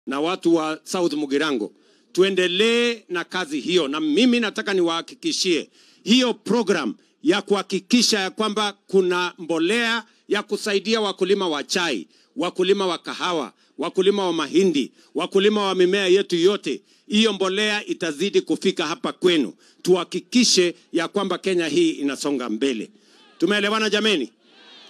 na watu wa South Mugirango, tuendelee na kazi hiyo. Na mimi nataka niwahakikishie hiyo program ya kuhakikisha ya kwamba kuna mbolea ya kusaidia wakulima wa chai, wakulima wa kahawa, wakulima wa mahindi, wakulima wa mimea yetu yote. Hiyo mbolea itazidi kufika hapa kwenu. Tuhakikishe ya kwamba Kenya hii inasonga mbele. Tumeelewana jameni?